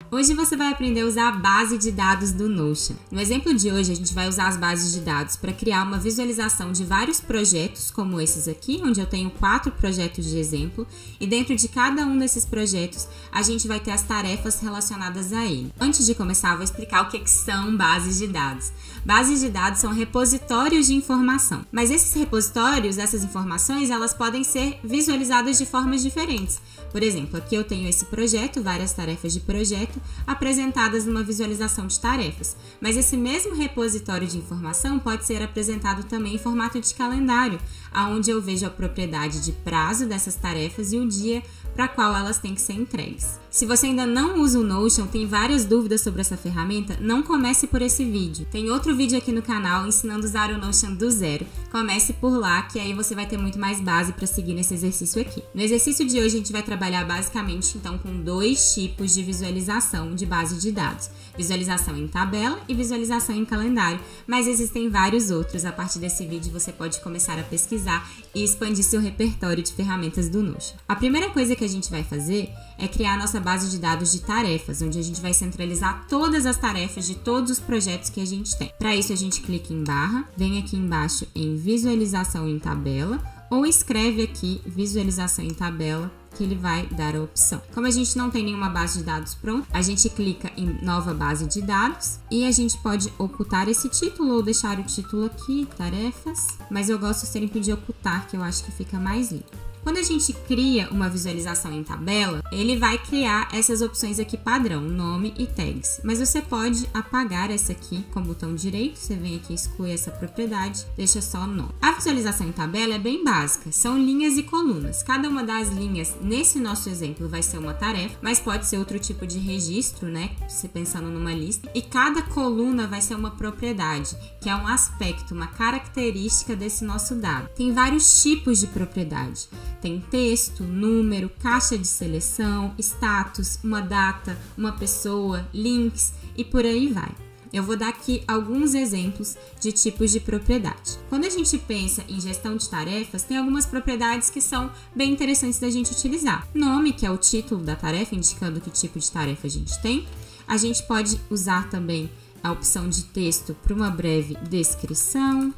Hoje você vai aprender a usar a base de dados do Notion. No exemplo de hoje, a gente vai usar as bases de dados para criar uma visualização de vários projetos, como esses aqui, onde eu tenho 4 projetos de exemplo, e dentro de cada um desses projetos, a gente vai ter as tarefas relacionadas a ele. Antes de começar, eu vou explicar o que são bases de dados. Bases de dados são repositórios de informação, mas esses repositórios, essas informações, elas podem ser visualizadas de formas diferentes. Por exemplo, aqui eu tenho esse projeto, várias tarefas de projeto, apresentadas numa visualização de tarefas. Mas esse mesmo repositório de informação pode ser apresentado também em formato de calendário, onde eu vejo a propriedade de prazo dessas tarefas e o dia para qual elas têm que ser entregues. Se você ainda não usa o Notion, tem várias dúvidas sobre essa ferramenta, não comece por esse vídeo. Tem outro vídeo aqui no canal ensinando a usar o Notion do zero. Comece por lá, que aí você vai ter muito mais base para seguir nesse exercício aqui. No exercício de hoje, a gente vai trabalhar basicamente então com 2 tipos de visualização de base de dados. Visualização em tabela e visualização em calendário, mas existem vários outros. A partir desse vídeo você pode começar a pesquisar e expandir seu repertório de ferramentas do Notion. A primeira coisa que a gente vai fazer é criar a nossa base de dados de tarefas, onde a gente vai centralizar todas as tarefas de todos os projetos que a gente tem. Para isso a gente clica em barra, vem aqui embaixo em visualização em tabela, ou escreve aqui visualização em tabela, que ele vai dar a opção. Como a gente não tem nenhuma base de dados pronta, a gente clica em nova base de dados e a gente pode ocultar esse título ou deixar o título aqui, tarefas, mas eu gosto sempre de ocultar, que eu acho que fica mais lindo. Quando a gente cria uma visualização em tabela, ele vai criar essas opções aqui padrão, nome e tags. Mas você pode apagar essa aqui com o botão direito, você vem aqui e exclui essa propriedade, deixa só nome. A visualização em tabela é bem básica, são linhas e colunas. Cada uma das linhas, nesse nosso exemplo, vai ser uma tarefa, mas pode ser outro tipo de registro, né? Você pensando numa lista. E cada coluna vai ser uma propriedade, que é um aspecto, uma característica desse nosso dado. Tem vários tipos de propriedade. Tem texto, número, caixa de seleção, status, uma data, uma pessoa, links e por aí vai. Eu vou dar aqui alguns exemplos de tipos de propriedade. Quando a gente pensa em gestão de tarefas, tem algumas propriedades que são bem interessantes da gente utilizar. Nome, que é o título da tarefa, indicando que tipo de tarefa a gente tem. A gente pode usar também a opção de texto para uma breve descrição.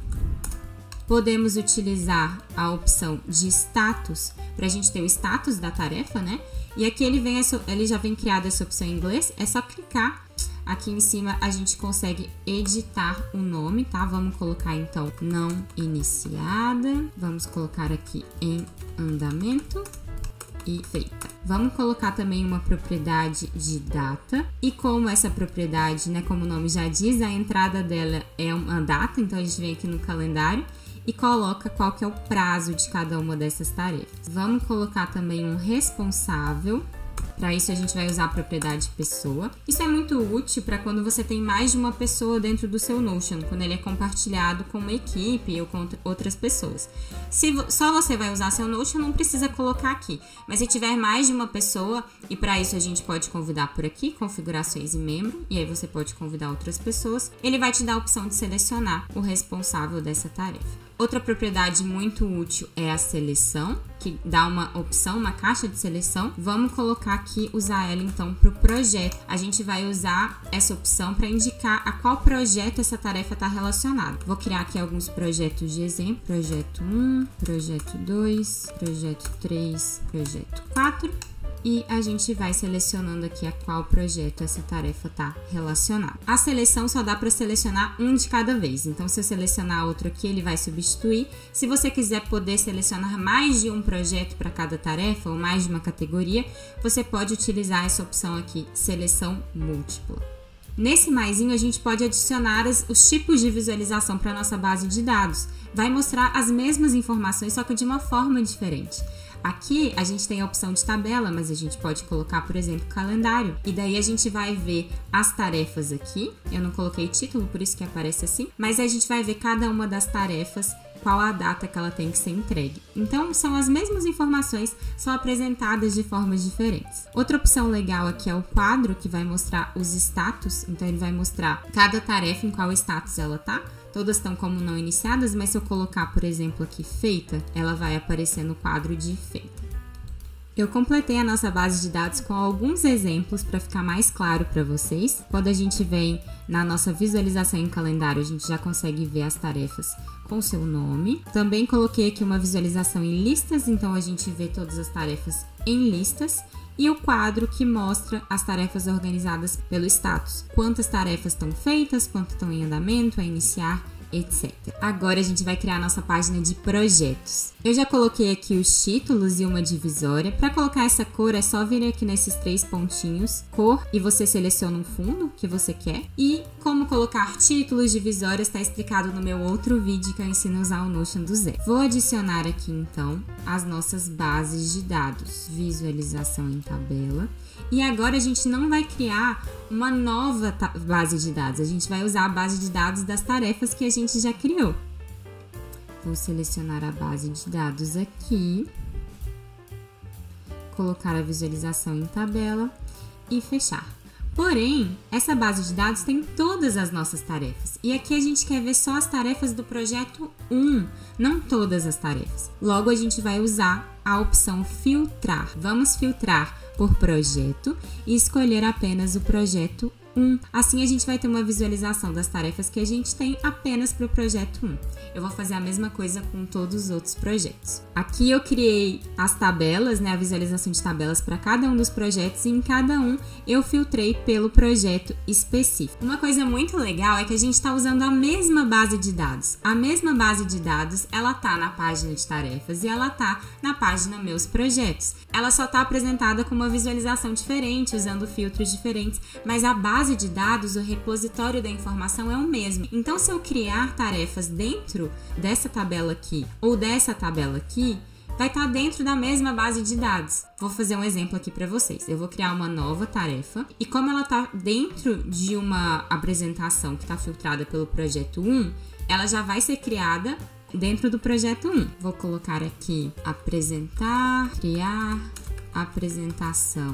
Podemos utilizar a opção de status, para a gente ter o status da tarefa, né? E aqui ele já vem criado essa opção em inglês, é só clicar. Aqui em cima a gente consegue editar o nome, tá? Vamos colocar então não iniciada, vamos colocar aqui em andamento e feita. Vamos colocar também uma propriedade de data e como essa propriedade, né, como o nome já diz, a entrada dela é uma data, então a gente vem aqui no calendário e coloca qual que é o prazo de cada uma dessas tarefas. Vamos colocar também um responsável. Para isso a gente vai usar a propriedade pessoa. Isso é muito útil para quando você tem mais de uma pessoa dentro do seu Notion, quando ele é compartilhado com uma equipe ou com outras pessoas. Se só você vai usar seu Notion, não precisa colocar aqui. Mas se tiver mais de uma pessoa, e para isso a gente pode convidar por aqui, configurações e membro, e aí você pode convidar outras pessoas, ele vai te dar a opção de selecionar o responsável dessa tarefa. Outra propriedade muito útil é a seleção, que dá uma opção, uma caixa de seleção. Vamos colocar aqui, usar ela então para o projeto. A gente vai usar essa opção para indicar a qual projeto essa tarefa está relacionada. Vou criar aqui alguns projetos de exemplo. Projeto 1, projeto 2, projeto 3, projeto 4. E a gente vai selecionando aqui a qual projeto essa tarefa está relacionada. A seleção só dá para selecionar um de cada vez, então se eu selecionar outro aqui, ele vai substituir. Se você quiser poder selecionar mais de um projeto para cada tarefa ou mais de uma categoria, você pode utilizar essa opção aqui, seleção múltipla. Nesse maisinho a gente pode adicionar os tipos de visualização para a nossa base de dados. Vai mostrar as mesmas informações, só que de uma forma diferente. Aqui a gente tem a opção de tabela, mas a gente pode colocar, por exemplo, calendário. E daí a gente vai ver as tarefas aqui. Eu não coloquei título, por isso que aparece assim. Mas a gente vai ver cada uma das tarefas, qual a data que ela tem que ser entregue. Então, são as mesmas informações, só apresentadas de formas diferentes. Outra opção legal aqui é o quadro, que vai mostrar os status. Então, ele vai mostrar cada tarefa em qual status ela tá. Todas estão como não iniciadas, mas se eu colocar, por exemplo, aqui feita, ela vai aparecer no quadro de feita. Eu completei a nossa base de dados com alguns exemplos para ficar mais claro para vocês. Quando a gente vem na nossa visualização em calendário, a gente já consegue ver as tarefas com seu nome. Também coloquei aqui uma visualização em listas, então a gente vê todas as tarefas em listas. E o quadro que mostra as tarefas organizadas pelo status. Quantas tarefas estão feitas, quanto estão em andamento, a iniciar, etc. Agora a gente vai criar a nossa página de projetos. Eu já coloquei aqui os títulos e uma divisória. Para colocar essa cor é só vir aqui nesses 3 pontinhos, cor, e você seleciona um fundo que você quer. E como colocar títulos, divisórias, está explicado no meu outro vídeo que eu ensino a usar o Notion do zero. Vou adicionar aqui então as nossas bases de dados, visualização em tabela. E agora a gente não vai criar uma nova base de dados, a gente vai usar a base de dados das tarefas que a gente já criou. Vou selecionar a base de dados aqui, colocar a visualização em tabela e fechar. Porém, essa base de dados tem todas as nossas tarefas. E aqui a gente quer ver só as tarefas do projeto 1, não todas as tarefas. Logo, a gente vai usar a opção filtrar. Vamos filtrar por projeto e escolher apenas o projeto 1. Assim, a gente vai ter uma visualização das tarefas que a gente tem apenas para o projeto 1. Eu vou fazer a mesma coisa com todos os outros projetos. Aqui eu criei as tabelas, né, a visualização de tabelas para cada um dos projetos e em cada um eu filtrei pelo projeto específico. Uma coisa muito legal é que a gente está usando a mesma base de dados. A mesma base de dados, ela tá na página de tarefas e ela tá na página Meus Projetos. Ela só está apresentada com uma visualização diferente, usando filtros diferentes, mas a base de dados, o repositório da informação é o mesmo. Então, se eu criar tarefas dentro dessa tabela aqui ou dessa tabela aqui, vai estar dentro da mesma base de dados. Vou fazer um exemplo aqui para vocês. Eu vou criar uma nova tarefa e como ela está dentro de uma apresentação que está filtrada pelo projeto 1, ela já vai ser criada dentro do projeto 1. Vou colocar aqui apresentar, criar, apresentação.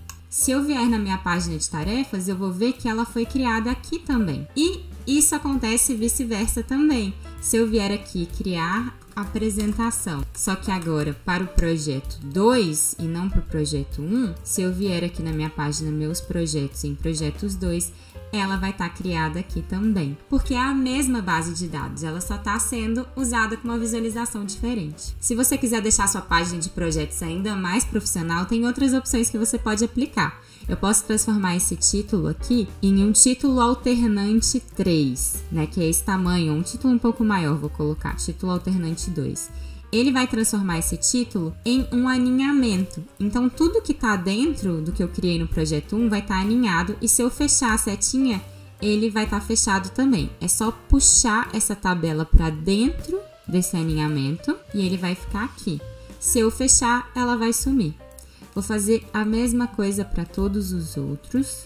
Se eu vier na minha página de tarefas, eu vou ver que ela foi criada aqui também. E isso acontece vice-versa também. Se eu vier aqui criar apresentação, só que agora para o projeto 2 e não para o projeto 1, se eu vier aqui na minha página Meus Projetos em Projetos 2, ela vai estar criada aqui também, porque é a mesma base de dados, ela só está sendo usada com uma visualização diferente. Se você quiser deixar sua página de projetos ainda mais profissional, tem outras opções que você pode aplicar. Eu posso transformar esse título aqui em um título alternante 3, né, que é esse tamanho, um título um pouco maior, vou colocar, título alternante 2. Ele vai transformar esse título em um alinhamento. Então, tudo que está dentro do que eu criei no projeto 1 vai estar alinhado e se eu fechar a setinha, ele vai estar fechado também. É só puxar essa tabela para dentro desse alinhamento e ele vai ficar aqui. Se eu fechar, ela vai sumir. Vou fazer a mesma coisa para todos os outros.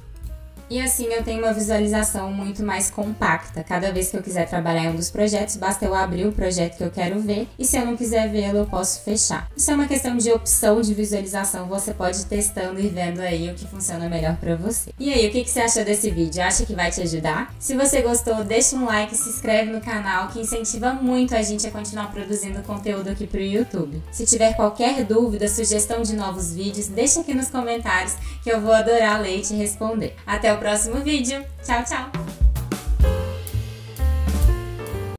E assim eu tenho uma visualização muito mais compacta. Cada vez que eu quiser trabalhar em um dos projetos, basta eu abrir o projeto que eu quero ver e se eu não quiser vê-lo, eu posso fechar. Isso é uma questão de opção de visualização, você pode ir testando e vendo aí o que funciona melhor para você. E aí, o que você achou desse vídeo? Acha que vai te ajudar? Se você gostou, deixa um like e se inscreve no canal que incentiva muito a gente a continuar produzindo conteúdo aqui pro YouTube. Se tiver qualquer dúvida, sugestão de novos vídeos, deixa aqui nos comentários que eu vou adorar ler e te responder. Até o próximo vídeo. Tchau, tchau!